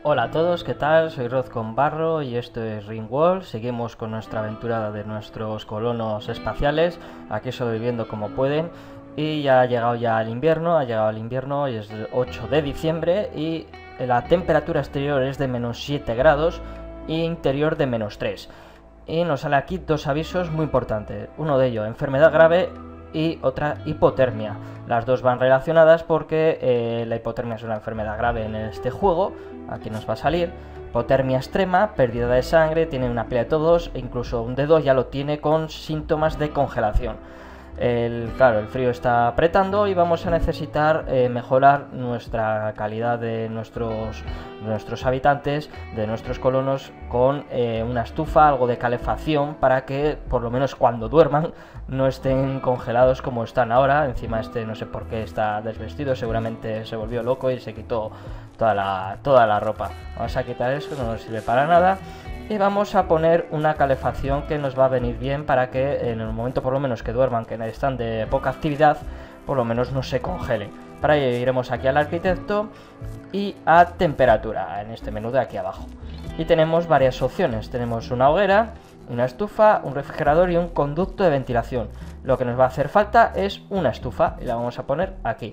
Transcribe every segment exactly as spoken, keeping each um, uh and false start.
Hola a todos, ¿qué tal? Soy Roz con Barro y esto es Ringworld. Seguimos con nuestra aventura de nuestros colonos espaciales, aquí sobreviviendo como pueden. Y ya ha llegado ya el invierno, ha llegado el invierno y es el ocho de diciembre y la temperatura exterior es de menos siete grados e interior de menos tres. Y nos sale aquí dos avisos muy importantes, uno de ellos enfermedad grave y otra hipotermia. Las dos van relacionadas porque eh, la hipotermia es una enfermedad grave en este juego, aquí nos va a salir. Hipotermia extrema, pérdida de sangre, tiene una pelea de todos e incluso un dedo ya lo tiene con síntomas de congelación. El, claro, el frío está apretando y vamos a necesitar eh, mejorar nuestra calidad de nuestros, de nuestros habitantes, de nuestros colonos, con eh, una estufa, algo de calefacción, para que por lo menos cuando duerman no estén congelados como están ahora. Encima este no sé por qué está desvestido, seguramente se volvió loco y se quitó toda la, toda la ropa. Vamos a quitar eso, no nos sirve para nada. Y vamos a poner una calefacción que nos va a venir bien para que en el momento por lo menos que duerman, que están de poca actividad, por lo menos no se congelen. Para ello iremos aquí al arquitecto y a temperatura, en este menú de aquí abajo. Y tenemos varias opciones, tenemos una hoguera, una estufa, un refrigerador y un conducto de ventilación. Lo que nos va a hacer falta es una estufa y la vamos a poner aquí.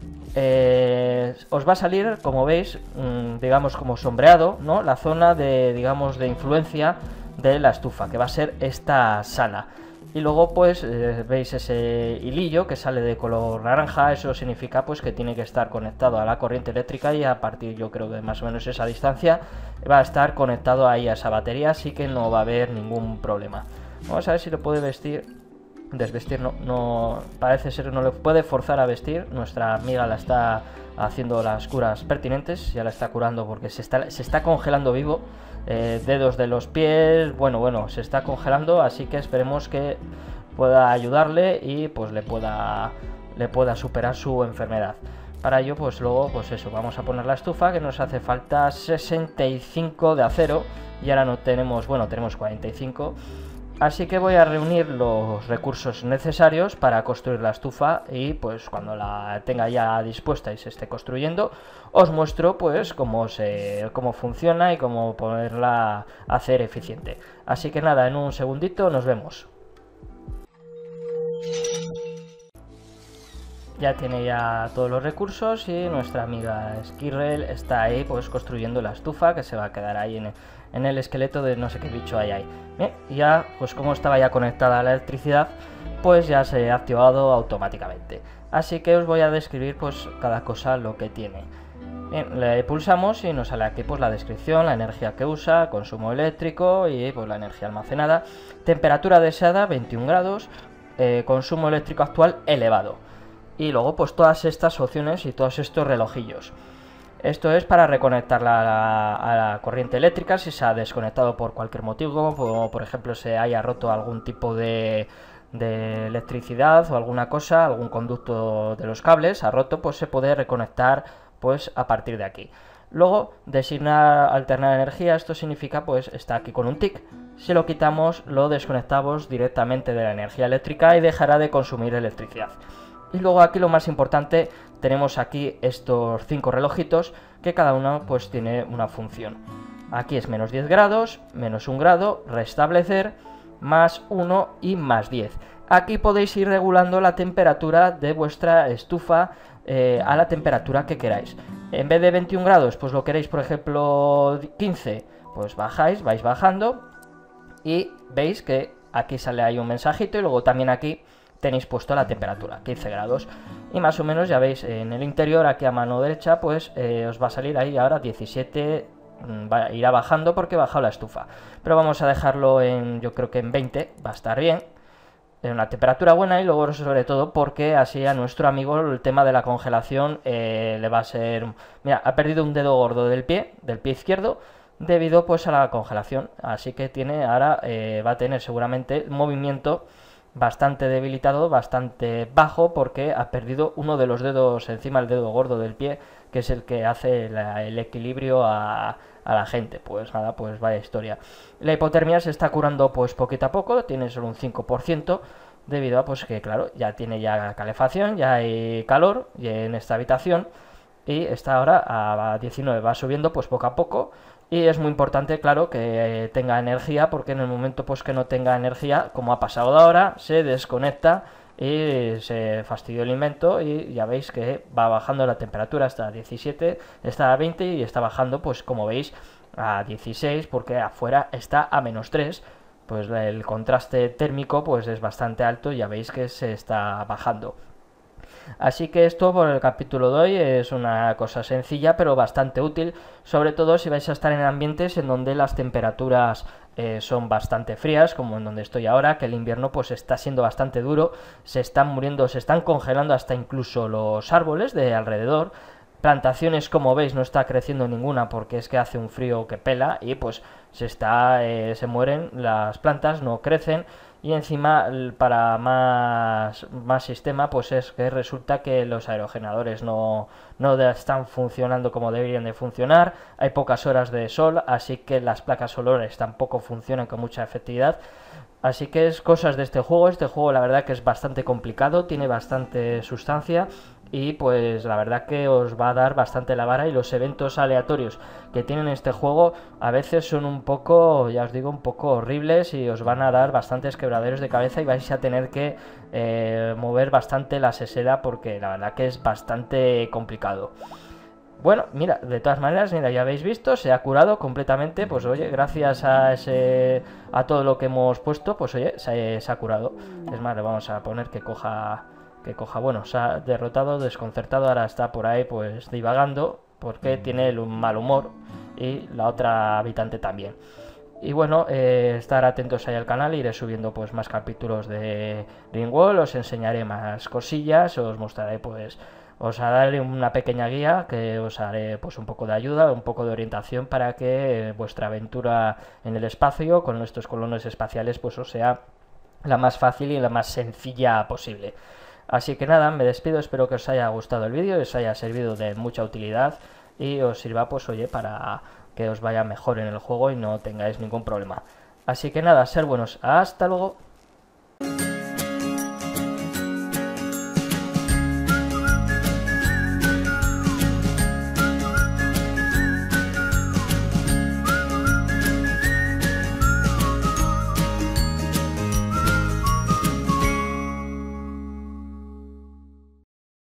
Eh, os va a salir, como veis, mmm, digamos como sombreado, ¿no? La zona de, digamos, de influencia de la estufa, que va a ser esta sala. Y luego pues eh, veis ese hilillo que sale de color naranja, eso significa pues que tiene que estar conectado a la corriente eléctrica y a partir, yo creo, de más o menos esa distancia va a estar conectado ahí a esa batería, así que no va a haber ningún problema. Vamos a ver si lo puede vestir. Desvestir no, no, parece ser que no le puede forzar a vestir. Nuestra amiga la está haciendo las curas pertinentes, ya la está curando porque se está, se está congelando vivo. Eh, dedos de los pies, bueno, bueno, se está congelando, así que esperemos que pueda ayudarle y pues le pueda, le pueda superar su enfermedad. Para ello, pues luego, pues eso, vamos a poner la estufa, que nos hace falta sesenta y cinco de acero y ahora no tenemos, bueno, tenemos cuarenta y cinco. Así que voy a reunir los recursos necesarios para construir la estufa y pues cuando la tenga ya dispuesta y se esté construyendo, os muestro pues cómo, se, cómo funciona y cómo poderla hacer eficiente. Así que nada, en un segundito nos vemos. Ya tiene ya todos los recursos y nuestra amiga Skirrel está ahí pues construyendo la estufa que se va a quedar ahí en el, en el esqueleto de no sé qué bicho hay ahí. Bien, ya pues como estaba ya conectada a la electricidad, pues ya se ha activado automáticamente. Así que os voy a describir pues cada cosa lo que tiene. Bien, le pulsamos y nos sale aquí pues la descripción, la energía que usa, consumo eléctrico y pues la energía almacenada. Temperatura deseada veintiún grados, eh, consumo eléctrico actual elevado. Y luego pues todas estas opciones y todos estos relojillos. Esto es para reconectarla a la, a la corriente eléctrica si se ha desconectado por cualquier motivo, como por ejemplo se haya roto algún tipo de, de electricidad o alguna cosa, algún conducto de los cables ha roto, pues se puede reconectar pues a partir de aquí. Luego, designar alternar energía, esto significa pues está aquí con un tic. Si lo quitamos, lo desconectamos directamente de la energía eléctrica y dejará de consumir electricidad. Y luego aquí lo más importante, tenemos aquí estos cinco relojitos que cada uno pues tiene una función. Aquí es menos diez grados, menos un grado, restablecer, más uno y más diez. Aquí podéis ir regulando la temperatura de vuestra estufa eh, a la temperatura que queráis. En vez de veintiún grados, pues lo queréis por ejemplo quince, pues bajáis, vais bajando y veis que aquí sale ahí un mensajito y luego también aquí tenéis puesto la temperatura, quince grados. Y más o menos ya veis en el interior, aquí a mano derecha, pues eh, os va a salir ahí ahora diecisiete, va, irá bajando porque ha bajado la estufa. Pero vamos a dejarlo en, yo creo que en veinte, va a estar bien. En una temperatura buena y luego sobre todo porque así a nuestro amigo el tema de la congelación eh, le va a ser... Mira, ha perdido un dedo gordo del pie, del pie izquierdo, debido pues a la congelación. Así que tiene ahora, eh, va a tener seguramente movimiento bastante debilitado, bastante bajo, porque ha perdido uno de los dedos encima, el dedo gordo del pie, que es el que hace la, el equilibrio a, a la gente. Pues nada, pues vaya historia. La hipotermia se está curando pues poquito a poco, tiene solo un cinco por ciento, debido a pues que claro, ya tiene ya calefacción, ya hay calor y en esta habitación, y está ahora a diecinueve, va subiendo pues poco a poco. Y es muy importante, claro, que tenga energía, porque en el momento pues que no tenga energía, como ha pasado ahora, se desconecta y se fastidió el invento y ya veis que va bajando la temperatura hasta diecisiete, está a veinte y está bajando, pues como veis, a dieciséis, porque afuera está a menos tres. Pues el contraste térmico pues es bastante alto, ya veis que se está bajando. Así que esto por el capítulo de hoy es una cosa sencilla pero bastante útil, sobre todo si vais a estar en ambientes en donde las temperaturas eh, son bastante frías, como en donde estoy ahora, que el invierno pues está siendo bastante duro, se están muriendo, se están congelando hasta incluso los árboles de alrededor. Plantaciones, como veis, no está creciendo ninguna porque es que hace un frío que pela y pues se está eh, se mueren las plantas, no crecen. Y encima, para más, más sistema, pues es que resulta que los aerogeneradores no, no están funcionando como deberían de funcionar, hay pocas horas de sol, así que las placas solares tampoco funcionan con mucha efectividad. Así que es cosas de este juego. Este juego la verdad que es bastante complicado, tiene bastante sustancia y pues la verdad que os va a dar bastante la vara, y los eventos aleatorios que tienen este juego a veces son un poco, ya os digo, un poco horribles y os van a dar bastantes quebraderos de cabeza y vais a tener que eh, mover bastante la sesera, porque la verdad que es bastante complicado. Bueno, mira, de todas maneras, mira, ya habéis visto, se ha curado completamente, pues oye, gracias a ese a todo lo que hemos puesto, pues oye, se, se ha curado. Es más, le vamos a poner que coja, que coja, bueno, se ha derrotado, desconcertado, ahora está por ahí pues divagando, porque tiene un mal humor, y la otra habitante también. Y bueno, eh, estar atentos ahí al canal, iré subiendo pues más capítulos de Ringwall, os enseñaré más cosillas, os mostraré pues, os daré una pequeña guía que os haré pues un poco de ayuda, un poco de orientación para que eh, vuestra aventura en el espacio con nuestros colonos espaciales pues os sea la más fácil y la más sencilla posible. Así que nada, me despido, espero que os haya gustado el vídeo, os haya servido de mucha utilidad y os sirva pues oye para que os vaya mejor en el juego y no tengáis ningún problema. Así que nada, ser buenos, hasta luego.